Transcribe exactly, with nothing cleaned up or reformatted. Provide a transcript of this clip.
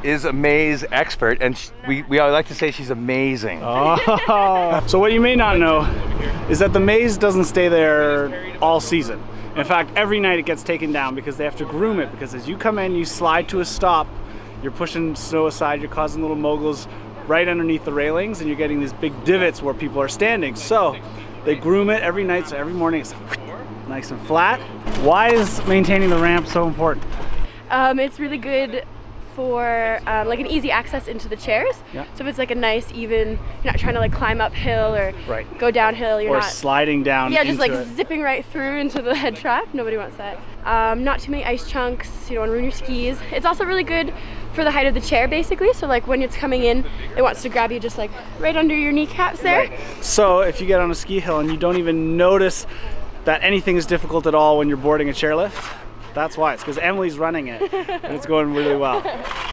is a maze expert, and sh we, we like to say she's amazing. Oh. So what you may not know is that the maze doesn't stay there all season. In fact, every night it gets taken down because they have to groom it, because as you come in, you slide to a stop, you're pushing snow aside, you're causing little moguls right underneath the railings, and you're getting these big divots where people are standing. So they groom it every night, so every morning it's nice and flat. Why is maintaining the ramp so important? Um, it's really good for um, like an easy access into the chairs. Yeah. So if it's like a nice even, you're not trying to like climb uphill or right. go downhill. You're or not sliding down. Yeah, just like it. zipping right through into the head trap. Nobody wants that. Um, not too many ice chunks. You don't want to ruin your skis. It's also really good for the height of the chair, basically. So like when it's coming in, it wants to grab you just like right under your kneecaps there. Right. So if you get on a ski hill and you don't even notice that anything is difficult at all when you're boarding a chairlift, that's why. It's because Emily's running it and it's going really well.